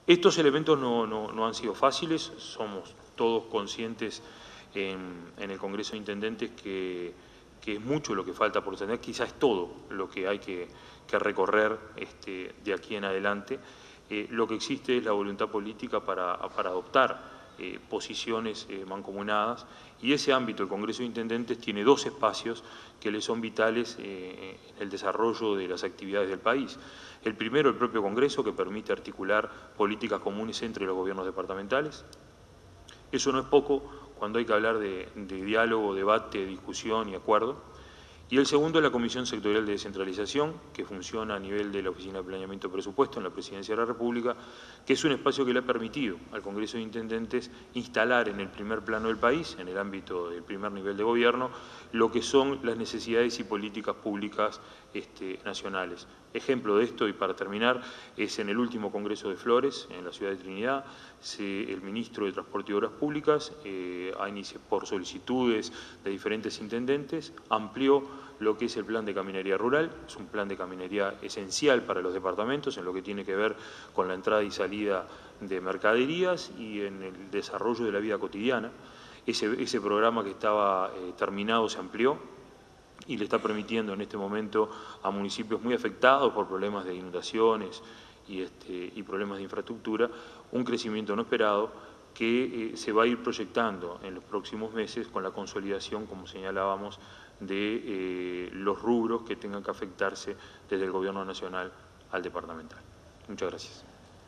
Estos elementos no han sido fáciles, somos todos conscientes en el Congreso de Intendentes que es mucho lo que falta por tener, quizás es todo lo que hay que recorrer de aquí en adelante. Lo que existe es la voluntad política para adoptar posiciones mancomunadas, y ese ámbito, el Congreso de Intendentes, tiene dos espacios que le son vitales en el desarrollo de las actividades del país. El primero, el propio Congreso, que permite articular políticas comunes entre los gobiernos departamentales. Eso no es poco cuando hay que hablar de diálogo, debate, discusión y acuerdo. Y el segundo es la Comisión Sectorial de Descentralización, que funciona a nivel de la Oficina de Planeamiento y Presupuesto en la Presidencia de la República, que es un espacio que le ha permitido al Congreso de Intendentes instalar en el primer plano del país, en el ámbito del primer nivel de gobierno, lo que son las necesidades y políticas públicas nacionales. Ejemplo de esto, y para terminar, es en el último Congreso de Flores, en la ciudad de Trinidad, el ministro de Transporte y Obras Públicas, por solicitudes de diferentes intendentes, amplió lo que es el plan de caminería rural. Es un plan de caminería esencial para los departamentos en lo que tiene que ver con la entrada y salida de mercaderías y en el desarrollo de la vida cotidiana. Ese programa que estaba terminado se amplió y le está permitiendo en este momento a municipios muy afectados por problemas de inundaciones y problemas de infraestructura un crecimiento no esperado que se va a ir proyectando en los próximos meses con la consolidación, como señalábamos, de los rubros que tengan que afectarse desde el Gobierno Nacional al departamental. Muchas gracias.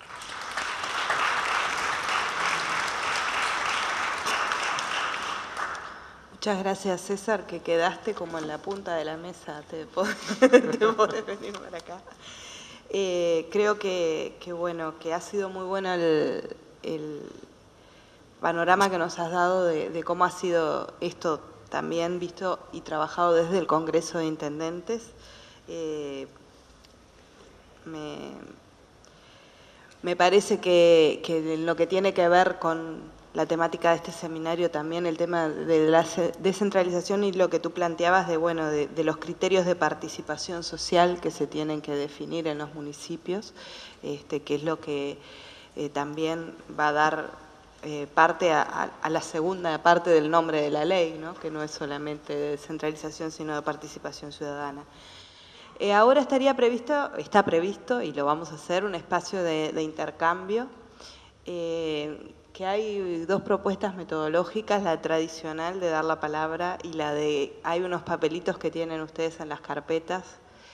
Muchas gracias, César, que quedaste como en la punta de la mesa, te podés venir para acá. Creo que bueno, que ha sido muy bueno el panorama que nos has dado de cómo ha sido esto también visto y trabajado desde el Congreso de Intendentes. Me parece que en lo que tiene que ver con la temática de este seminario también, el tema de la descentralización y lo que tú planteabas de los criterios de participación social que se tienen que definir en los municipios, que es lo que también va a dar parte a la segunda parte del nombre de la ley, ¿no? Que no es solamente de descentralización, sino de participación ciudadana. Ahora está previsto, y lo vamos a hacer, un espacio de intercambio, que hay dos propuestas metodológicas, la tradicional de dar la palabra y la de, hay unos papelitos que tienen ustedes en las carpetas.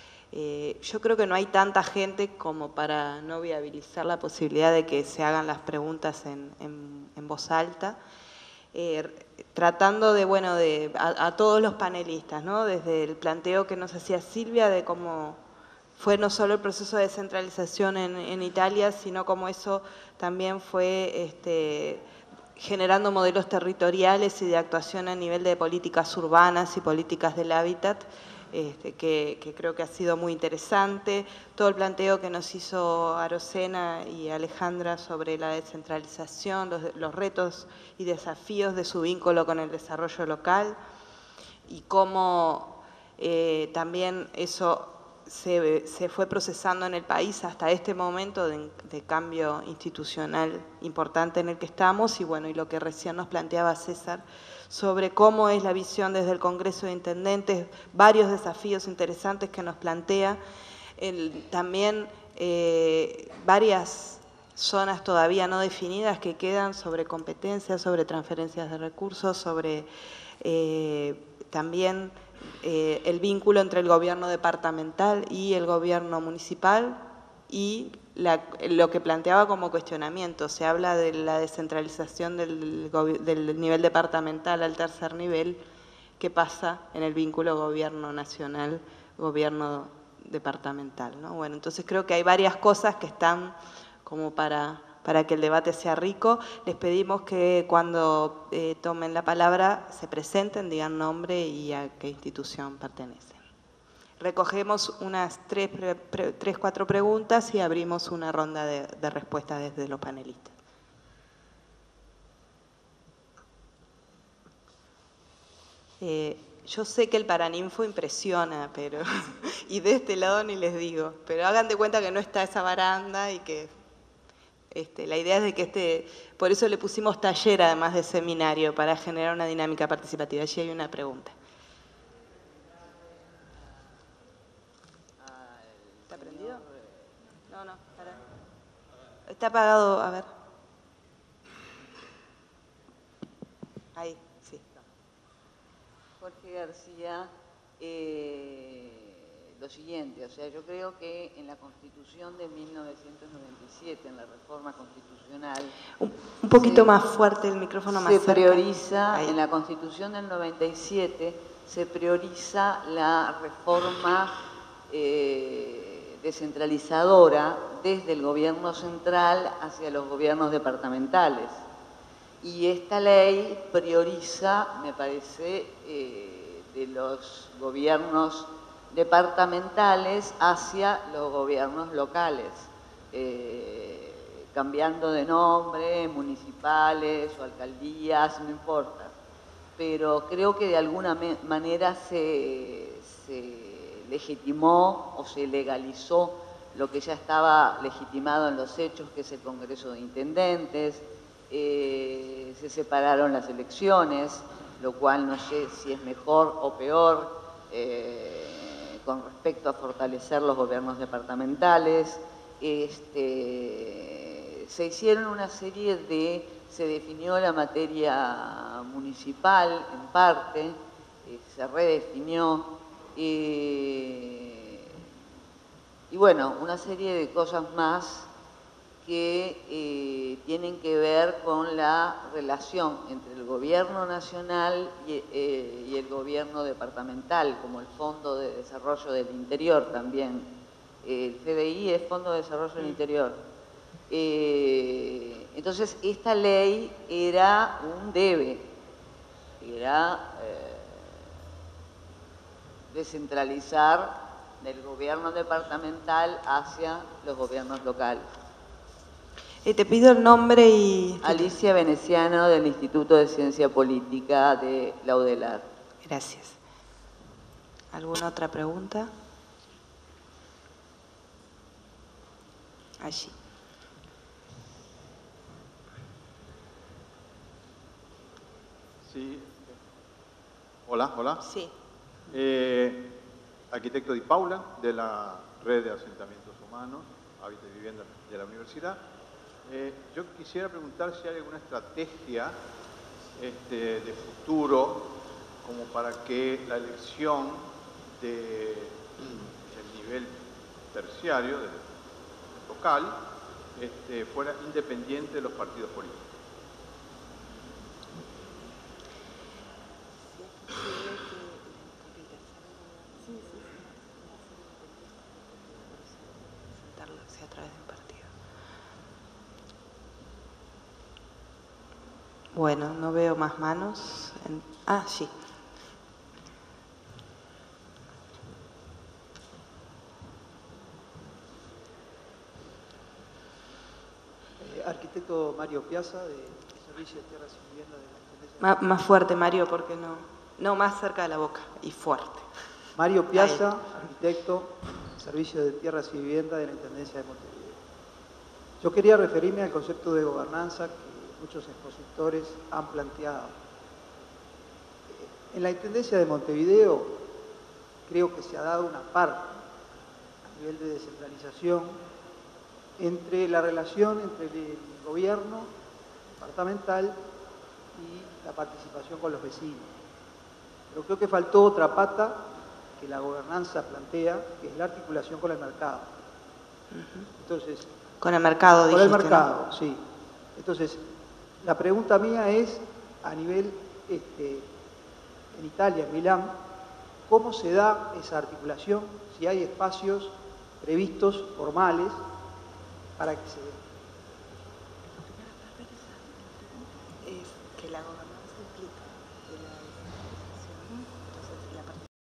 Yo creo que no hay tanta gente como para no viabilizar la posibilidad de que se hagan las preguntas en voz alta, tratando a todos los panelistas, ¿no? Desde el planteo que nos hacía Silvia de cómo fue no solo el proceso de descentralización en Italia, sino cómo eso también fue generando modelos territoriales y de actuación a nivel de políticas urbanas y políticas del hábitat, que creo que ha sido muy interesante. Todo el planteo que nos hizo Arocena y Alejandra sobre la descentralización, los retos y desafíos de su vínculo con el desarrollo local y cómo también eso se fue procesando en el país hasta este momento de cambio institucional importante en el que estamos y bueno, y lo que recién nos planteaba César sobre cómo es la visión desde el Congreso de Intendentes, varios desafíos interesantes que nos plantea, también varias zonas todavía no definidas que quedan sobre competencias, sobre transferencias de recursos, sobre también el vínculo entre el gobierno departamental y el gobierno municipal y lo que planteaba como cuestionamiento. Se habla de la descentralización del nivel departamental al tercer nivel. ¿Qué pasa en el vínculo gobierno nacional, gobierno departamental, ¿no? Bueno, entonces creo que hay varias cosas que están como para que el debate sea rico. Les pedimos que cuando tomen la palabra se presenten, digan nombre y a qué institución pertenecen. Recogemos unas 4 preguntas y abrimos una ronda de respuestas desde los panelistas. Yo sé que el Paraninfo impresiona, pero y de este lado ni les digo, pero hagan de cuenta que no está esa baranda y que La idea es de que por eso le pusimos taller además de seminario, para generar una dinámica participativa. Allí hay una pregunta. ¿Está prendido? No, para. Está apagado, a ver. Ahí, sí. Jorge García, lo siguiente, o sea, yo creo que en la Constitución de 1997, en la reforma constitucional... Un poquito más fuerte el micrófono, más cerca. Se prioriza, en la Constitución del 97, se prioriza la reforma descentralizadora desde el gobierno central hacia los gobiernos departamentales. Y esta ley prioriza, me parece, de los gobiernos departamentales hacia los gobiernos locales, cambiando de nombre, municipales o alcaldías, no importa. Pero creo que de alguna manera se legitimó o se legalizó lo que ya estaba legitimado en los hechos, que es el Congreso de Intendentes. Se separaron las elecciones, lo cual no sé si es mejor o peor con respecto a fortalecer los gobiernos departamentales. Se hicieron una serie se definió la materia municipal en parte, se redefinió y bueno, una serie de cosas más que tienen que ver con la relación entre el gobierno nacional y el gobierno departamental, como el Fondo de Desarrollo del Interior también. El FDI es Fondo de Desarrollo del Interior. Entonces, esta ley era un debe, era descentralizar del gobierno departamental hacia los gobiernos locales. Te pido el nombre y... Alicia Veneciano, del Instituto de Ciencia Política de la UDELAR. Gracias. ¿Alguna otra pregunta? Allí. Sí. Hola, hola. Sí. Arquitecto Di Paula, de la Red de Asentamientos Humanos, Hábitat y Vivienda de la Universidad. Yo quisiera preguntar si hay alguna estrategia de futuro como para que la elección del nivel terciario, del local, fuera independiente de los partidos políticos. A través de un partido. Bueno, no veo más manos. Sí. Arquitecto Mario Piazza, de Servicio de Tierras y Vivienda de la Intendencia. Más fuerte, Mario, porque no... No, más cerca de la boca y fuerte. Mario Piazza, arquitecto, Servicio de Tierras y Vivienda de la Intendencia de Montevideo. Yo quería referirme al concepto de gobernanza que muchos expositores han planteado. En la Intendencia de Montevideo creo que se ha dado una parte a nivel de descentralización entre la relación entre el gobierno departamental y la participación con los vecinos. Pero creo que faltó otra pata que la gobernanza plantea, que es la articulación con el mercado. Entonces, con el mercado, dijiste, con el mercado, ¿no? Sí. Entonces, la pregunta mía es, a nivel, en Italia, en Milán, ¿cómo se da esa articulación? Si hay espacios previstos, formales, para que se dé. Es que la gobernanza